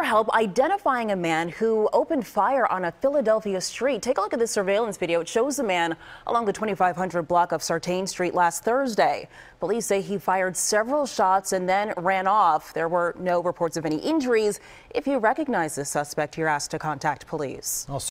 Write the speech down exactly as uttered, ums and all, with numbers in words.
help identifying a man who opened fire on a Philadelphia street. Take a look at this surveillance video. It shows the man along the twenty-five hundred block of Sartain Street last Thursday. Police say he fired several shots and then ran off. There were no reports of any injuries. If you recognize the suspect, you're asked to contact police.